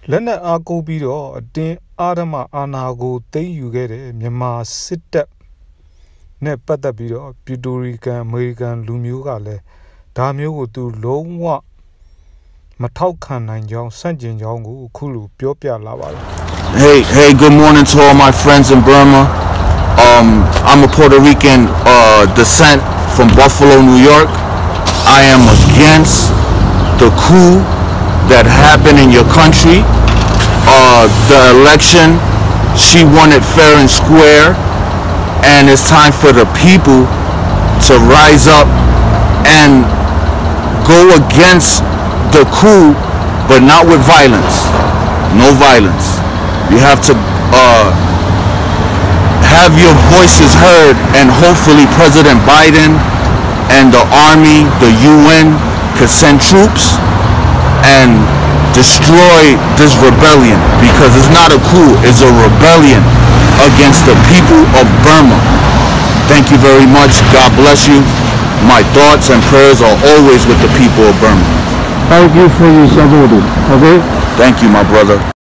လက်နက်အားကိုးပြီးတော့အတင်းအာဓမအာဏာကိုသိမ်းယူခဲ့တဲ့မြန်မာစစ်တပ်နဲ့ပတ်သက်ပြီးတော့ပျူတိုရီကန်အမေရိကန်လူမျိုးကလည်းဒါမျိုးကိုသူလုံးဝမထောက်ခံနိုင်ကြောင်းစန့်ကျင်ကြောင်းကိုအခုလိုပြောပြလာပါတယ် Hey, good morning to all my friends in Burma. I'm a Puerto Rican descent from Buffalo, New York. I am against the coup that happened in your country. The election, she won it fair and square, and it's time for the people to rise up and go against the coup, but not with violence. No violence. You have to have your voices heard, and hopefully President Biden and the army, the UN, could send troops and destroy this rebellion, because it's not a coup, it's a rebellion against the people of Burma. Thank you very much. God bless you. My thoughts and prayers are always with the people of Burma. Thank you for your support. Okay? Thank you, my brother.